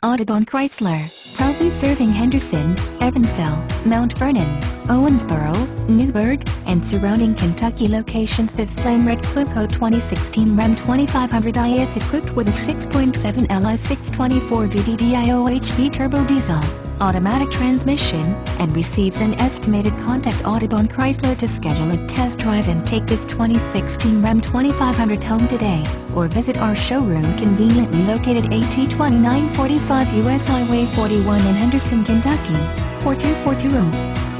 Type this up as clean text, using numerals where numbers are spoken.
Audubon Chrysler, proudly serving Henderson, Evansville, Mount Vernon, Owensboro, Newburgh, and surrounding Kentucky locations. This plain red CLEARCOAT 2016 Ram 2500 is equipped with a 6.7 Li 624 VDDIOHV turbo diesel, automatic transmission, and receives an estimated. Contact Audubon Chrysler to schedule a test drive and take this 2016 Ram 2500 home today, or visit our showroom conveniently located at 2945 US Highway 41 in Henderson, Kentucky, 42420.